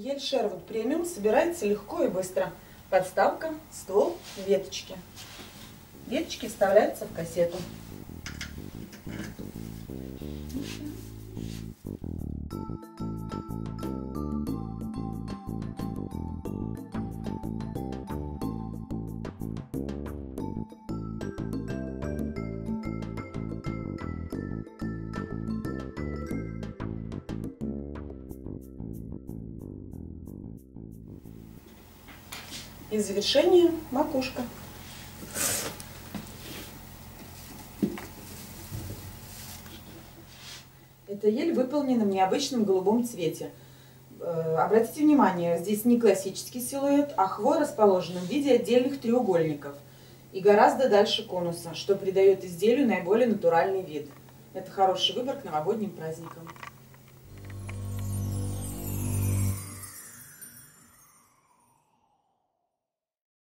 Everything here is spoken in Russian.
Ель Шервуд премиум собирается легко и быстро. Подставка, ствол, веточки. Веточки вставляются в кассету. И в завершение макушка. Эта ель выполнена в необычном голубом цвете. Обратите внимание, здесь не классический силуэт, а хвой расположена в виде отдельных треугольников и гораздо дальше конуса, что придает изделию наиболее натуральный вид. Это хороший выбор к новогодним праздникам.